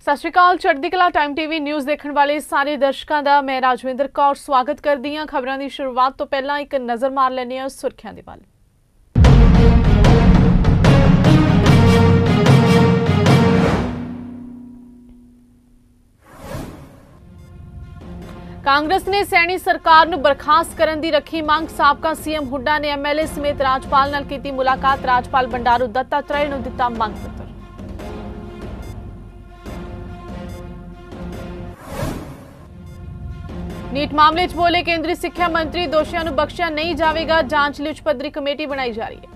सत श्री अकाल। चढ़दी कला टाइम टीवी न्यूज़ देखने वाले सारे दर्शकों का मैं राजविंदर कौर स्वागत करती हाँ। खबरों की शुरुआत तो पहला एक नज़र मार लैंदे हां सुर्खियां दे वल। कांग्रेस ने सैनी सरकार नूं बर्खास्त करन दी रखी मांग। साबका सीएम हुड्डा ने एमएलए समेत राजपाल नाल कीती मुलाकात। राजपाल बंडारू दत्तात्रेय नूं दिता मंग पत्र। नीट मामले च बोले केंद्रीय सिक्ख्या मंत्री, दोषियों नूं बख्शिया नहीं जाएगा। जांच लई उच्च पद्धरी कमेटी बनाई जा रही है।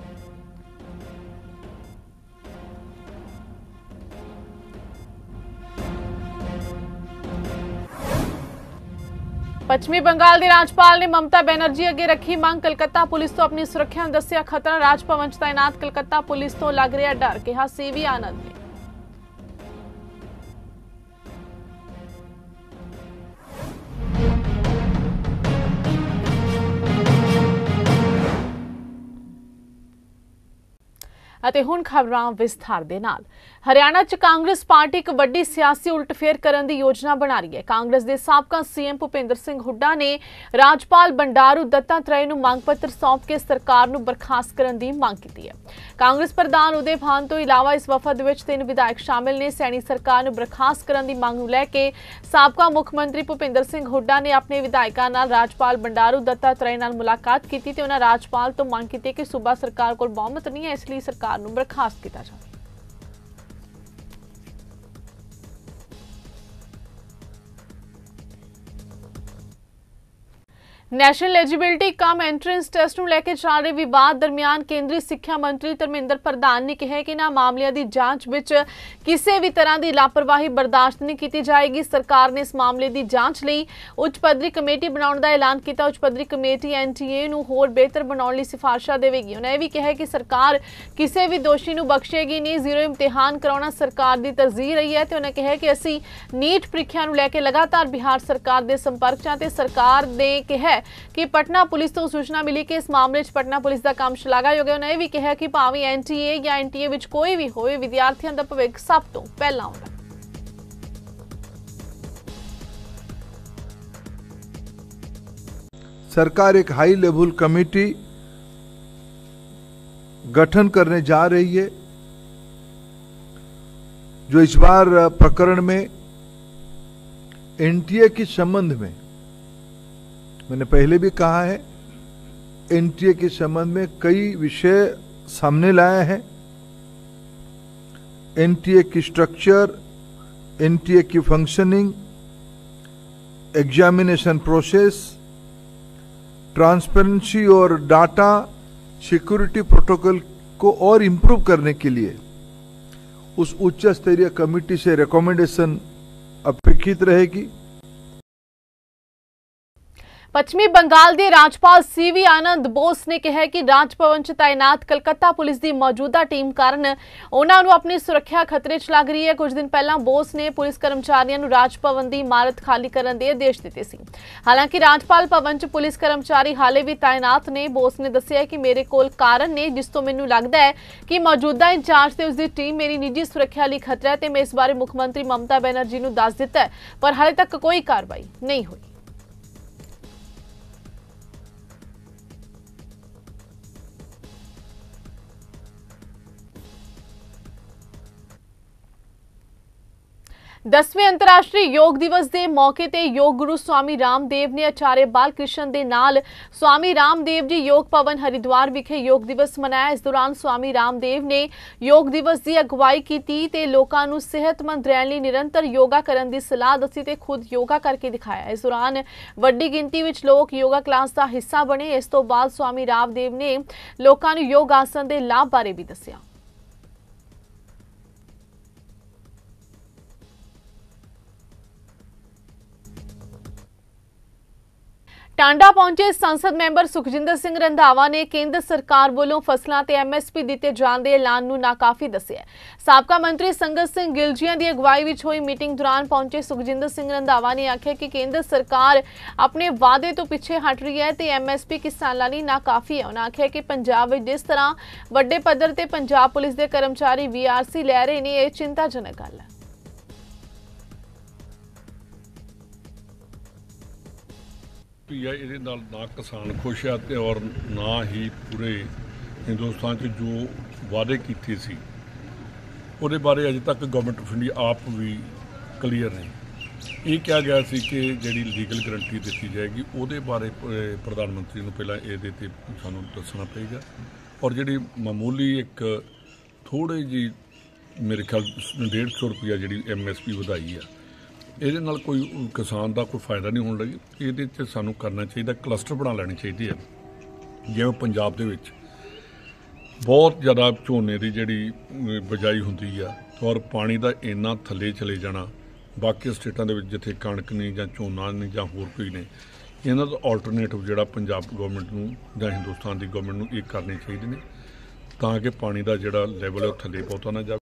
पश्चिमी बंगाल के राज्यपाल ने ममता बनर्जी अगे रखी मांग। कलकत्ता पुलिस तो अपनी सुरक्षा दस्सिया खतरा। राजभवन च तैनात कलकत्ता पुलिस तो लग रहा डर, कहा सीवी आनंद ने। ਅਤੇ ਹੁਣ ਖਬਰਾਂ ਵਿਸਥਾਰ ਦੇ ਨਾਲ। ਹਰਿਆਣਾ 'ਚ ਕਾਂਗਰਸ ਪਾਰਟੀ ਇੱਕ ਵੱਡੀ ਸਿਆਸੀ ਉਲਟਫੇਰ ਕਰਨ ਦੀ ਯੋਜਨਾ ਬਣਾ ਰਹੀ ਹੈ। ਕਾਂਗਰਸ ਦੇ ਸਾਬਕਾ ਸੀਐਮ ਭੁਪਿੰਦਰ ਸਿੰਘ ਹੁੱਡਾ ਨੇ ਰਾਜਪਾਲ ਬੰਡਾਰੂ ਦੱਤਾਤਰੇय ਨੂੰ ਮੰਗ ਪੱਤਰ ਸੌਂਪ ਕੇ ਸਰਕਾਰ ਨੂੰ ਬਰਖਾਸਤ ਕਰਨ ਦੀ ਮੰਗ ਕੀਤੀ ਹੈ। ਕਾਂਗਰਸ ਪ੍ਰਧਾਨ ਉਦੇ ਭਾਨ ਤੋਂ ਇਲਾਵਾ ਇਸ ਵਫਦ ਵਿੱਚ 3 ਵਿਧਾਇਕ ਸ਼ਾਮਿਲ ਨੇ। ਸੈਣੀ ਸਰਕਾਰ ਨੂੰ ਬਰਖਾਸਤ ਕਰਨ ਦੀ ਮੰਗ ਨੂੰ ਲੈ ਕੇ ਸਾਬਕਾ ਮੁੱਖ ਮੰਤਰੀ ਭੁਪਿੰਦਰ ਸਿੰਘ ਹੁੱਡਾ ਨੇ ਆਪਣੇ ਵਿਧਾਇਕਾਂ ਨਾਲ ਰਾਜਪਾਲ ਬੰਡਾਰੂ ਦੱਤਾਤਰੇय ਨਾਲ ਮੁਲਾਕਾਤ ਕੀਤੀ ਤੇ ਉਹਨਾਂ ਰਾਜਪਾਲ ਤੋਂ ਮੰਗ ਕੀਤੀ ਕਿ ਸੂਬਾ ਸਰਕਾਰ ਕੋਲ ਬਹੁਮਤ ਨਹੀਂ ਹੈ, ਇਸ ਲਈ ਸਰਕਾਰ ਨੂੰ बर्खास्त किया जाए। National eligibility cum entrance test ਨੂੰ ਲੈ ਕੇ ਚੱਲ ਰਹੇ ਵਿਵਾਦ ਦਰਮਿਆਨ ਕੇਂਦਰੀ ਸਿੱਖਿਆ ਮੰਤਰੀ ਧਰਮਿੰਦਰ ਪ੍ਰਧਾਨ ਨੇ ਕਿਹਾ ਕਿ ਇਹਨਾਂ ਮਾਮਲਿਆਂ ਦੀ ਜਾਂਚ ਵਿੱਚ ਕਿਸੇ ਵੀ ਤਰ੍ਹਾਂ ਦੀ ਲਾਪਰਵਾਹੀ ਬਰਦਾਸ਼ਤ ਨਹੀਂ ਕੀਤੀ ਜਾਏਗੀ। ਸਰਕਾਰ ਨੇ ਇਸ ਮਾਮਲੇ ਦੀ ਜਾਂਚ ਲਈ ਉੱਚ ਪੱਧਰੀ ਕਮੇਟੀ ਬਣਾਉਣ ਦਾ ਐਲਾਨ ਕੀਤਾ। ਉੱਚ ਪੱਧਰੀ ਕਮੇਟੀ ਐਨਟੀਏ ਨੂੰ ਹੋਰ ਬਿਹਤਰ ਬਣਾਉਣ ਲਈ ਸਿਫਾਰਸ਼ਾਂ ਦੇਵੇਗੀ। ਉਹਨਾਂ ਇਹ ਵੀ ਕਿਹਾ ਕਿ ਸਰਕਾਰ ਕਿਸੇ ਵੀ ਦੋਸ਼ੀ ਨੂੰ ਬਖਸ਼ੇਗੀ ਨਹੀਂ। ਜ਼ੀਰੋ ਇਮਤਿਹਾਨ ਕਰਾਉਣਾ ਸਰਕਾਰ ਦੀ ਤਰਜੀਹ ਰਹੀ ਹੈ ਤੇ ਉਹਨਾਂ ਕਿਹਾ ਕਿ ਅਸੀਂ ਨੀਟ ਪ੍ਰੀਖਿਆ ਨੂੰ ਲੈ ਕੇ ਲਗਾਤਾਰ ਬਿਹਾਰ ਸਰਕਾਰ ਦੇ ਸੰਪਰਕ 'ਚ ਹਾਂ ਤੇ ਸਰਕਾਰ ਨੇ ਕਿਹਾ कि पटना पुलिस तो सूचना मिली कि इस मामले च पटना पुलिस का काम शलाघायोग है। उन्होंने भी कहा कि भावें एनटीए या एनटीए विच कोई भी होवे, विद्यार्थियों का भविख सब तो पहला होगा। सरकार एक हाई लेवल कमेटी गठन करने जा रही है जो इस बार प्रकरण में एनटीए के संबंध में, मैंने पहले भी कहा है, एनटीए के संबंध में कई विषय सामने लाया है। एनटीए की स्ट्रक्चर, एनटीए की फंक्शनिंग, एग्जामिनेशन प्रोसेस, ट्रांसपेरेंसी और डाटा सिक्योरिटी प्रोटोकॉल को और इम्प्रूव करने के लिए उस उच्च स्तरीय कमेटी से रिकमेंडेशन अपेक्षित रहेगी। पश्चिमी बंगाल के राज्यपाल सीवी आनंद बोस ने कहा कि राजभवन च तैनात कलकत्ता पुलिस की मौजूदा टीम कारण उन्होंने अपनी सुरक्षा खतरे च लग रही है। कुछ दिन पहला बोस ने पुलिस कर्मचारियों को राजभवन की इमारत खाली करने के आदेश दिए सी। हालांकि राजपाल भवन च पुलिस कर्मचारी हाले भी तैनात ने। बोस ने दस्सिया कि मेरे कोल कारण ने जिस तो मैनूं लगता है कि मौजूदा इंचार्ज ते उसकी टीम मेरी निजी सुरक्षा लिए खतरा है ते मैं इस बारे मुख्यमंत्री ममता बनर्जी नूं दस दिता है, पर हाले तक कोई कार्रवाई नहीं हुई। दसवें अंतरराष्ट्रीय योग दिवस के मौके ते योग गुरु स्वामी रामदेव ने आचार्य बालकृष्ण के नाल स्वामी रामदेव जी योग भवन हरिद्वार विखे योग दिवस मनाया। इस दौरान स्वामी रामदेव ने योग दिवस की अगवाई की ते लोगों को सेहतमंद रहने लई निरंतर योगा करने की सलाह दसी ते खुद योगा करके दिखाया। इस दौरान वड्डी गिनती में लोग योगा क्लास का हिस्सा बने। इस तो बाद स्वामी रामदेव ने लोगों को योग आसन के लाभ बारे भी दस्सिया। टांडा पहुंचे संसद मैंबर सुखजिंदर सिंह रंधावा ने केंद्र सरकार वालों फसलों ते एमएसपी दिते जाण दे ऐलान नूं नाकाफी दस्सिया। साबका मंत्री संगत सिंह गिलजिया की अगवाई विच होई मीटिंग दौरान पहुंचे सुखजिंदर सिंह रंधावा ने आख्या कि केंद्र सरकार अपने वादे तो पीछे हट रही है ते एमएसपी किसानां लई नाकाफी है। उन्होंने आख्या कि पंजाब विच जिस तरह वड्डे पद्धर ते पंजाब पुलिस के कर्मचारी वीआरसी लै रहे ने, यह चिंताजनक गल है। ਵੀ ਆ ਇਹਦੇ ਨਾਲ ਨਾ ਕਿਸਾਨ ਖੁਸ਼ ਆ ਤੇ ਔਰ ਨਾ ਹੀ ਪੂਰੇ ਹਿੰਦੁਸਤਾਨ 'ਚ ਜੋ ਵਾਅਦੇ ਕੀਤੇ ਸੀ ਉਹਦੇ ਬਾਰੇ ਅਜੇ ਤੱਕ ਗਵਰਨਮੈਂਟ ਆਫ ਇੰਡੀਆ ਆਪ ਵੀ ਕਲੀਅਰ ਨਹੀਂ। ਇਹ ਕਿਹਾ ਗਿਆ ਸੀ ਕਿ ਜਿਹੜੀ ਲੀਗਲ ਗਰੰਟੀ ਦਿੱਤੀ ਜਾਏਗੀ ਉਹਦੇ ਬਾਰੇ ਪ੍ਰਧਾਨ ਮੰਤਰੀ ਨੂੰ ਪਹਿਲਾਂ ਇਹਦੇ 'ਤੇ ਸਾਨੂੰ ਦੱਸਣਾ ਪਏਗਾ। ਔਰ ਜਿਹੜੀ ਮਾਮੂਲੀ ਇੱਕ ਥੋੜ੍ਹੀ ਜਿਹੀ ਮੇਰੇ ਖਿਆਲ 150 ਰੁਪਈਆ ਜਿਹੜੀ MSP ਵਧਾਈ ਆ, ਇਹਦੇ ਨਾਲ ਕੋਈ ਕਿਸਾਨ ਦਾ ਕੋਈ ਫਾਇਦਾ ਨਹੀਂ ਹੋਣ ਲੱਗੀ। ਇਹਦੇ 'ਚ ਸਾਨੂੰ ਕਰਨਾ ਚਾਹੀਦਾ, ਕਲਸਟਰ ਬਣਾ ਲੈਣੇ ਚਾਹੀਦੇ ਆ। ਜਿਵੇਂ ਪੰਜਾਬ ਦੇ ਵਿੱਚ ਬਹੁਤ ਜ਼ਿਆਦਾ ਝੋਨੇ ਦੀ ਜਿਹੜੀ ਬਿਜਾਈ ਹੁੰਦੀ ਆ ਔਰ ਪਾਣੀ ਦਾ ਇੰਨਾ ਥੱਲੇ ਚਲੇ ਜਾਣਾ, ਬਾਕੀ ਸਟੇਟਾਂ ਦੇ ਵਿੱਚ ਜਿੱਥੇ ਕਣਕ ਨਹੀਂ ਜਾਂ ਝੋਨਾ ਨਹੀਂ ਜਾਂ ਹੋਰ ਕੋਈ ਨਹੀਂ, ਇਹਨਾਂ ਦਾ ਆਲਟਰਨੇਟਿਵ ਜਿਹੜਾ ਪੰਜਾਬ ਗਵਰਨਮੈਂਟ ਨੂੰ ਜਾਂ ਹਿੰਦੁਸਤਾਨ ਦੀ ਗਵਰਨਮੈਂਟ ਨੂੰ ਇਹ ਕਰਨੇ ਚਾਹੀਦੇ ਨੇ ਤਾਂ ਕਿ ਪਾਣੀ ਦਾ ਜਿਹੜਾ ਲੈਵਲ ਹੈ ਉਹ ਥੱਲੇ ਬਹੁਤਾ ਨਾ ਜਾਵੇ।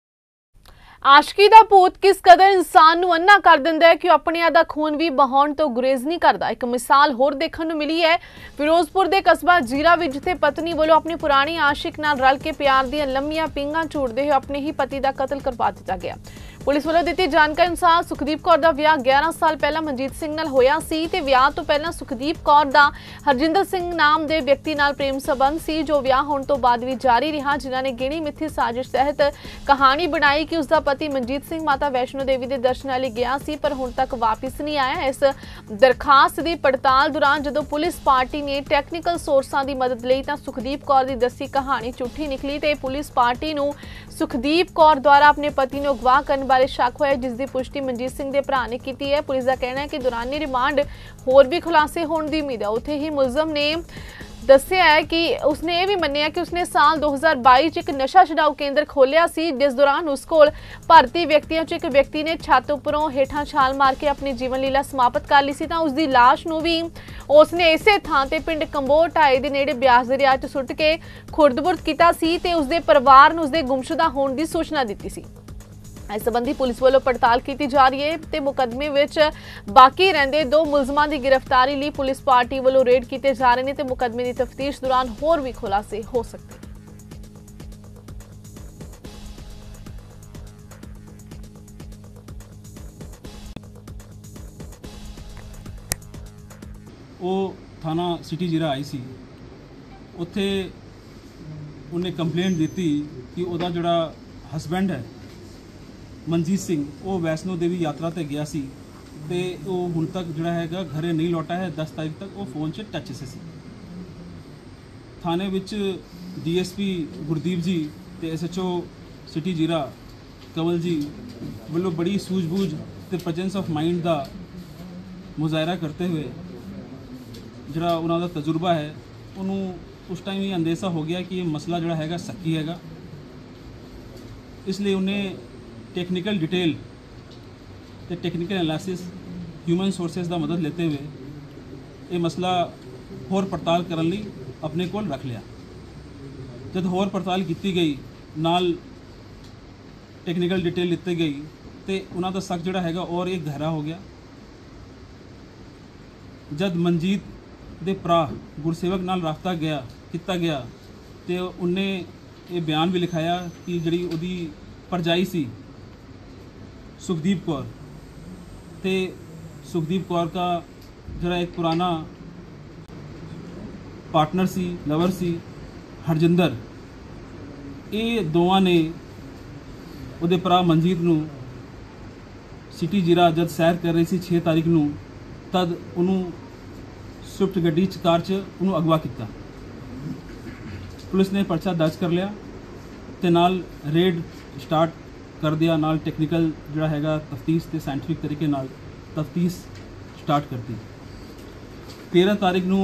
ਆਸ਼ਕੀ ਦਾ ਭੂਤ ਕਿਸ ਕਦਰ ਇਨਸਾਨ ਨੂੰ ਅੰਨਾ ਕਰ ਦਿੰਦਾ ਹੈ ਕਿ ਉਹ ਆਪਣਿਆਂ ਦਾ ਖੂਨ ਵੀ ਬਹਾਉਣ ਤੋਂ ਗੁਰੇਜ਼ ਨਹੀਂ ਕਰਦਾ। ਇੱਕ ਮਿਸਾਲ ਹੋਰ ਦੇਖਣ ਨੂੰ ਮਿਲੀ ਹੈ ਫਿਰੋਜ਼ਪੁਰ ਦੇ ਕਸਬਾ ਜੀਰਾ ਵਿੱਚ, ਜਿੱਥੇ ਪਤਨੀ ਵੱਲੋਂ ਆਪਣੀ ਪੁਰਾਣੀ ਆਸ਼ਿਕ ਨਾਲ ਰਲ ਕੇ ਪਿਆਰ ਦੀਆਂ ਲੰਮੀਆਂ ਪਿੰਗਾਂ ਝੂਟਦੇ ਹੋਏ ਆਪਣੇ ਹੀ ਪਤੀ ਦਾ ਕਤਲ ਕਰਵਾ ਦਿੱਤਾ ਗਿਆ। ਪੁਲਿਸ ਵੱਲੋਂ ਦਿੱਤੀ ਜਾਣਕਾਰੀ ਅਨੁਸਾਰ ਸੁਖਦੀਪ ਕੌਰ ਦਾ ਵਿਆਹ 11 ਸਾਲ ਪਹਿਲਾਂ ਮਨਜੀਤ ਸਿੰਘ ਨਾਲ ਹੋਇਆ ਸੀ ਤੇ ਵਿਆਹ ਤੋਂ ਪਹਿਲਾਂ ਸੁਖਦੀਪ ਕੌਰ ਦਾ ਹਰਜਿੰਦਰ ਸਿੰਘ ਨਾਮ ਦੇ ਵਿਅਕਤੀ ਨਾਲ ਪ੍ਰੇਮ ਸੰਬੰਧ ਸੀ, ਜੋ ਵਿਆਹ ਹੋਣ ਤੋਂ ਬਾਅਦ ਵੀ ਜਾਰੀ ਰਿਹਾ, ਜਿਨ੍ਹਾਂ ਨੇ ਗਿਣੀ ਮਿੱਥੀ ਸਾਜ਼ਿਸ਼ ਤਹਿਤ ਕਹਾਣੀ ਬਣਾਈ ਕਿ ਉਸ ਦਾ ਪਤੀ ਮਨਜੀਤ ਸਿੰਘ ਮਾਤਾ ਵੈਸ਼ਨੋ ਦੇਵੀ ਦੇ ਦਰਸ਼ਨਾਂ ਲਈ ਗਿਆ ਸੀ ਪਰ ਹੁਣ ਤੱਕ ਵਾਪਿਸ ਨਹੀਂ ਆਇਆ। ਇਸ ਦਰਖਾਸਤ ਦੀ ਪੜਤਾਲ ਦੌਰਾਨ ਜਦੋਂ ਪੁਲਿਸ ਪਾਰਟੀ ਨੇ ਟੈਕਨੀਕਲ ਸੋਰਸਾਂ ਦੀ ਮਦਦ ਲਈ ਤਾਂ ਸੁਖਦੀਪ ਕੌਰ ਦੀ ਦੱਸੀ ਕਹਾਣੀ ਝੂਠੀ ਨਿਕਲੀ ਤੇ ਪੁਲਿਸ ਪਾਰਟੀ ਨੂੰ ਸੁਖਦੀਪ ਕੌਰ ਦੁਆਰਾ ਆਪਣੇ ਪਤੀ ਨੂੰ ਅਗਵਾ ਕਰਨ ਬਾਰੇ ਸ਼ੱਕ ਹੋਇਆ, ਜਿਸ ਦੀ ਪੁਸ਼ਟੀ ਮਨਜੀਤ ਸਿੰਘ ਦੇ ਭਰਾ ਨੇ ਕੀਤੀ ਹੈ। ਪੁਲਿਸ ਦਾ ਕਹਿਣਾ ਹੈ ਕਿ ਦੌਰਾਨੀ ਰਿਮਾਂਡ ਹੋਰ ਵੀ ਖੁਲਾਸੇ ਹੋਣ ਦੀ ਉਮੀਦ ਹੈ। ਉੱਥੇ ਹੀ ਮੁਲਜ਼ਮ ਨੇ ਦੱਸਿਆ ਹੈ ਕਿ ਉਸਨੇ ਇਹ ਵੀ ਮੰਨਿਆ ਕਿ ਉਸਨੇ ਸਾਲ 2022 ਚ ਇੱਕ ਨਸ਼ਾ ਛਡਾਊ ਕੇਂਦਰ ਖੋਲਿਆ ਸੀ, ਜਿਸ ਦੌਰਾਨ ਉਸ ਕੋਲ ਭਰਤੀ ਵਿਅਕਤੀਆਂ ਚ ਇੱਕ ਵਿਅਕਤੀ ਨੇ ਛੱਤ ਉੱਪਰੋਂ ਹੇਠਾਂ ਛਾਲ ਮਾਰ ਕੇ ਆਪਣੀ ਜੀਵਨ ਲੀਲਾ ਸਮਾਪਤ ਕਰ ਲਈ ਸੀ ਤਾਂ ਉਸ ਦੀ ਲਾਸ਼ ਨੂੰ ਵੀ ਉਸਨੇ ਇਸੇ ਥਾਂ ਤੇ ਪਿੰਡ ਕੰਬੋਟਾਏ ਦੇ ਨੇੜੇ ਬਿਆਸ ਦਰਿਆ 'ਚ ਸੁੱਟ ਕੇ ਖੁਰਦ-ਬੁਰਦ ਕੀਤਾ ਸੀ ਤੇ ਉਸਦੇ ਪਰਿਵਾਰ ਨੂੰ ਉਸਦੇ ਗੁੰਮਸ਼ੁਦਾ ਹੋਣ ਦੀ ਸੂਚਨਾ ਦਿੱਤੀ ਸੀ। ਇਸ ਸੰਬੰਧੀ ਪੁਲਿਸ ਵੱਲੋਂ ਪੜਤਾਲ ਕੀਤੀ ਜਾ ਰਹੀ ਹੈ ਤੇ ਮੁਕੱਦਮੇ ਵਿੱਚ ਬਾਕੀ ਰਹਿੰਦੇ 2 ਮੁਲਜ਼ਮਾਂ ਦੀ ਗ੍ਰਿਫਤਾਰੀ ਲਈ ਪੁਲਿਸ ਪਾਰਟੀ ਵੱਲੋਂ ਰੇਡ ਕੀਤੇ ਜਾ ਰਹੇ ਨੇ ਤੇ ਮੁਕੱਦਮੇ ਦੀ ਤਫਤੀਸ਼ ਦੌਰਾਨ ਹੋਰ ਵੀ ਖੁਲਾਸੇ ਹੋ ਸਕਦੇ ਨੇ। ਉਹ ਥਾਣਾ ਸਿਟੀ ਜੀਰਾ ਆਈ ਸੀ, ਉੱਥੇ ਉਹਨੇ ਕੰਪਲੇਂਟ ਦਿੱਤੀ ਕਿ ਉਹਦਾ ਜਿਹੜਾ ਹਸਬੈਂਡ ਹੈ ਮਨਜੀਤ ਸਿੰਘ ਉਹ ਵੈਸ਼ਨੋ ਦੇਵੀ ਯਾਤਰਾ ਤੇ ਗਿਆ ਸੀ ਤੇ ਉਹ ਹੁਣ ਤੱਕ ਜਿਹੜਾ ਹੈਗਾ ਘਰੇ ਨਹੀਂ ਲੌਟਾ ਹੈ। 10 ਤਾਰੀਖ ਤੱਕ ਉਹ ਫੋਨ 'ਚ ਟੱਚ ਸੀ। ਥਾਣੇ ਵਿੱਚ DSP ਗੁਰਦੀਪ ਜੀ ਤੇ SHO ਸਿਟੀ ਜੀਰਾ ਕਵਲ ਜੀ ਵੱਲੋਂ ਬੜੀ ਸੂਝ-ਬੂਝ ਤੇ ਪ੍ਰੈਜ਼ੈਂਸ ਆਫ ਮਾਈਂਡ ਦਾ ਮੁਜ਼ਾਹਰਾ ਕਰਦੇ ਹੋਏ ਜਿਹੜਾ ਉਹਨਾਂ ਦਾ ਤਜਰਬਾ ਹੈ ਉਹਨੂੰ ਉਸ ਟਾਈਮ ਇਹ ਅੰਦੇਸ਼ਾ ਹੋ ਗਿਆ ਕਿ ਇਹ ਮਸਲਾ ਜਿਹੜਾ ਹੈਗਾ ਸੱਚੀ ਹੈਗਾ, ਇਸ ਲਈ ਉਹਨੇ टेक्निकल डिटेल ਤੇ टेक्निकल एनालिसिस ह्यूमन सोर्सेज ਦਾ ਮਦਦ ਲੈते हुए ਇਹ ਮਸਲਾ ਹੋਰ ਪੜਤਾਲ ਕਰਨ ਲਈ ਆਪਣੇ ਕੋਲ ਰੱਖ ਲਿਆ। ਜਦ ਹੋਰ ਪੜਤਾਲ ਕੀਤੀ ਗਈ ਨਾਲ टेक्निकल डिटेल ਲਿੱਤੀ ਗਈ ਤੇ ਉਹਨਾਂ ਦਾ ਸ਼ੱਕ ਜਿਹੜਾ ਹੈਗਾ ਔਰ ਇਹ ਗਹਿਰਾ ਹੋ ਗਿਆ। ਜਦ ਮਨਜੀਤ ਦੇ ਭਰਾ ਗੁਰਸੇਵਕ ਨਾਲ ਰਾਬਤਾ ਕੀਤਾ ਗਿਆ ਤੇ ਉਹਨੇ ਇਹ ਬਿਆਨ ਵੀ ਲਿਖਾਇਆ ਕਿ ਜਿਹੜੀ ਉਹਦੀ ਭਰਜਾਈ ਸੀ सुखदीप कौर ते सुखदीप कौर का जरा एक पुराना पार्टनर सी लवर सी हरजिंदर, ये दोवां ने उहदे भरा मनजीत नूं सिटी जीरा जद सैर कर रही सी 6 तारीख नूं तद उन्होंने स्विफ्ट गड्डी कार च उन्होंने अगवा किया। पुलिस ने परचा दर्ज कर लिया ते नाल रेड स्टार्ट कर दिया, नाल टेक्निकल जोड़ा हैगा तफ्तीश ते साइंटिफिक तरीके नाल तफ्तीश स्टार्ट कर दी। 13 तारीख नूं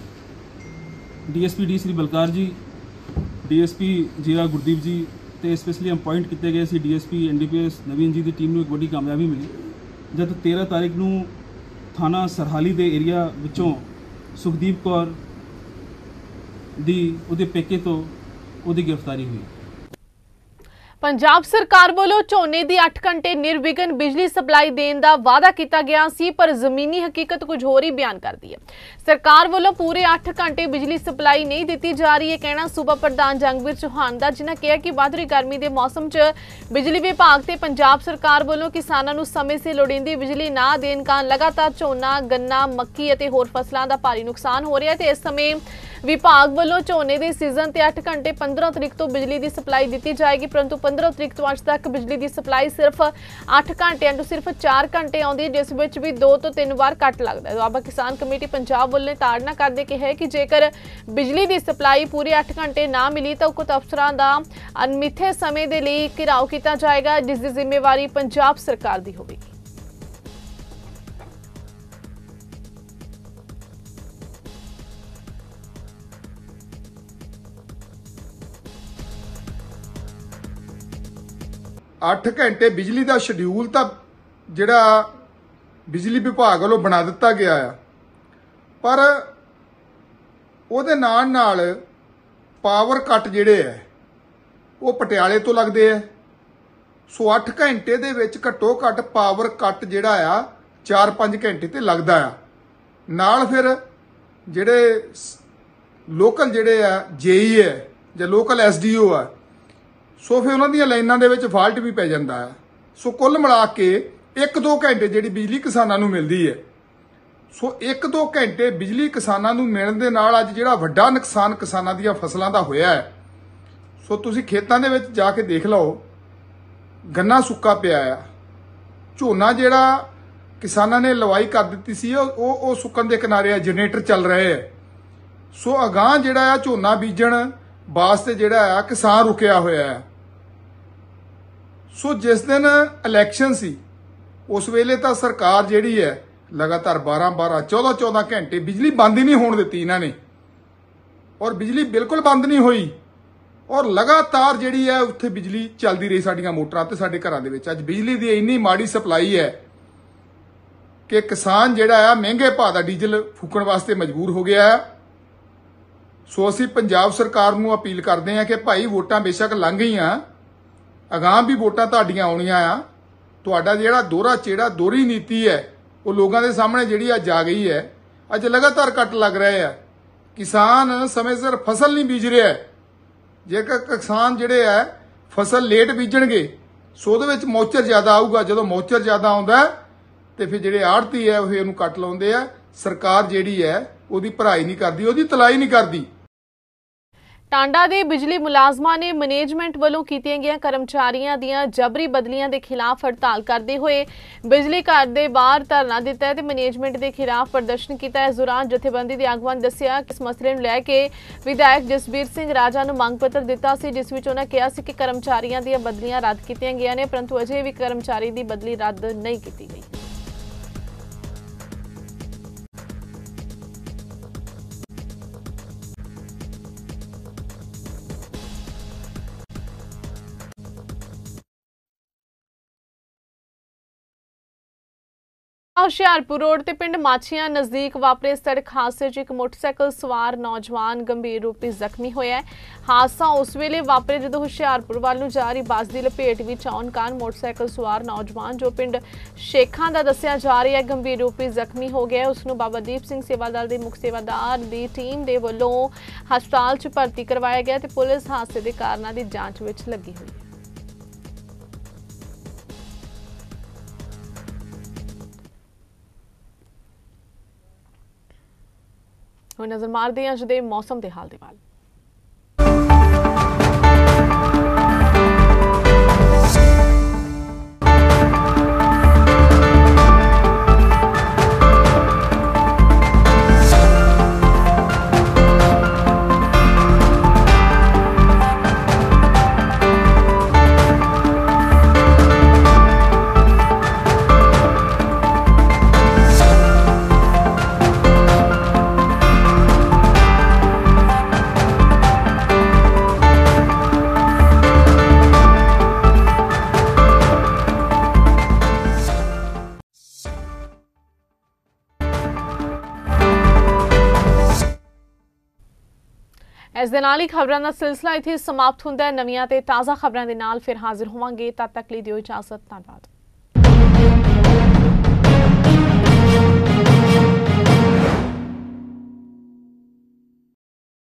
DSP श्री बलकार जी, DSP जीरा गुरदीप जी ते स्पैशली अपॉइंट किए गए सी DSP NDPS नवीन जी की टीम नूं एक बड़ी कामयाबी मिली जब 13 तारीख नूं थाना सरहाली दे एरिया विचों सुखदीप कौर दी उहदे पेके तो उहदी गिरफ्तारी हुई। पंजाब सरकार वालों झोने की 8 घंटे निर्विघन बिजली सप्लाई देने का वादा किया गया सी, पर जमीनी हकीकत कुछ होर ही बयान करती है। सरकार वालों पूरे 8 घंटे बिजली सप्लाई नहीं दी जा रही है, कहना सूबा प्रधान जंगवीर चौहान का, जिन्हें कहा कि वध रही गर्मी के मौसम च बिजली विभाग ते पंजाब सरकार वालों किसानों को समय से लोड़ींदी बिजली ना देने कारण लगातार झोना, गन्ना, मक्की और होर फसलों का भारी नुकसान हो रहा है। इस समय विभाग वालों झोने के सीजन से 8 घंटे 15 तरीक तो बिजली की सप्लाई दी जाएगी, परंतु 15 तरीक तो अज तक बिजली की सप्लाई सिर्फ 8 घंटे तो सिर्फ 4 घंटे आती है, जिस विच भी 2 तो 3 बार कट लगता है। दुआबा किसान कमेटी पंजाब वालों ने ताड़ना करते कहा कि जेकर बिजली की सप्लाई पूरे 8 घंटे ना मिली तो उक्त अफसरों का अनमिथे समय के लिए घिराव किया जाएगा, जिसकी जिम्मेवारी पंजाब सरकार की होगी। 8 घंटे बिजली का शेड्यूल तो जिहड़ा बिजली विभाग वालों बना दिता गया है, पर उहदे नाल नाल पावर कट जिहड़े है वो पटियाले तो लगदे है। सो 8 घंटे दे विच घट्टो घट्ट पावर कट जिहड़ा आ 4-5 घंटे ते लगदा आ। नाल फिर जिहड़े लोकल जिहड़े आ जेई है जां लोकल एसडीओ आ, सो फिर उन्हां दीयां लाइनां दे विच फाल्ट भी पै जांदा है। सो कुल मिला के 1-2 घंटे जिहड़ी बिजली किसानां नूं मिलदी है, सो 1-2 घंटे बिजली किसानां नूं मिलण दे नाल अज जिहड़ा वड्डा नुकसान किसानां दीयां फसलां दा होया है। सो तुसीं खेतां दे विच जा के देख लओ, गन्ना सुक्का पिया आ, झोना जिहड़ा किसानां ने लवाई कर दित्ती सी ਉਹ ਸੁੱਕਣ ਦੇ किनारे आ, जनरेटर चल रहे है। सो अगांह जिहड़ा आ झोना बीजण वास्ते जिहड़ा आ किसान रुकिया होया है। सो जिस दिन इलैक्शन सी उस वेले तो सरकार जिहड़ी है लगातार 12-12 14-14 घंटे बिजली बंद ही नहीं होण दित्ती इन्हां ने, और बिजली बिल्कुल बंद नहीं हुई, और लगातार जिहड़ी है उत्थे बिजली चलदी रही साडीआं मोटरां ते साडे घरां दे विच। अज बिजली दी इन्नी माड़ी सप्लाई है कि किसान जिहड़ा है महंगे भाव दा डीजल फूकण वास्ते मजबूर हो गया है। सो असीं पंजाब सरकार नूं अपील करदे हां कि भाई वोटां बेशक लंघ गईआं, अगांह भी वोटां तुहाडीआं आउणीआं आ, तुहाडा जिहड़ा दोहरा चेड़ा दोहरी नीति है वो लोगों के सामने जिहड़ी अज आ गई है। अज लगातार कट लग रहे हैं, किसान समय सिर फसल नहीं बीज रहा है। जेकर किसान जिहड़े है फसल लेट बीजणगे सो उहदे विच मौचर ज़्यादा आऊगा, जदों मौचर ज़्यादा आउंदा ते फिर जिहड़े आड़ती है वो इहनूं कट लाउंदे आ। सरकार जिहड़ी है उहदी भराई नहीं करदी, उहदी तलाई नहीं करदी। टांडा के बिजली मुलाजमान ने मैनेजमेंट वालों कीतियां गईयां कर्मचारियों दीयां जबरी बदलियां के खिलाफ हड़ताल करते हुए बिजली घर के बाहर धरना दिता है, मैनेजमेंट के खिलाफ प्रदर्शन किया है। इस दौरान जथेबंदी के आगुआं ने दस्सिया कि इस मसले को लैके विधायक जसबीर सिंह राजा नूं मंग पत्र दिता सी, जिस विच उन्होंने कहा सी कि कर्मचारियों दीयां बदलियां रद्द कीतियां गईयां ने, परंतु अजे भी कर्मचारी की बदली रद्द नहीं की गई। ਹੁਸ਼ਿਆਰਪੁਰ रोड ते पिंड माछियां नज़दीक वापरे सड़क हादसे एक मोटरसाइकिल सवार नौजवान गंभीर रूप से जख्मी होया है। हादसा उस वेले वापरे जदों हुशियारपुर वाल नूं जा रही बस की लपेट विच आउण कारण मोटरसाइकिल सवार नौजवान जो पिंड शेखां दा दस्सिया जा रहा है गंभीर रूप से जख्मी हो गया। उसनूं बाबा दीप सिंह सेवा दल के मुख सेवादार की टीम के वल्लों हस्पताल च भर्ती करवाया गया ते पुलिस हादसे के कारणों की जांच विच लगी हुई है। ਹੁਣ ਨਜ਼ਰ ਮਾਰਦੇ ਹਾਂ ਅੱਜ ਦੇ ਮੌਸਮ ਦੇ ਹਾਲ ਦੇ ਵੱਲ। ਇਸ ਦੇ ਨਾਲ ਹੀ ਖਬਰਾਂ ਦਾ ਸਿਲਸਿਲਾ ਇੱਥੇ ਸਮਾਪਤ ਹੁੰਦਾ ਹੈ। ਨਵੀਆਂ ਤੇ ਤਾਜ਼ਾ ਖਬਰਾਂ ਦੇ ਨਾਲ ਫਿਰ ਹਾਜ਼ਰ ਹੋਵਾਂਗੇ। ਤਦ ਤੱਕ ਲਈ ਦਿਓ ਇਜਾਜ਼ਤ। ਧੰਨਵਾਦ।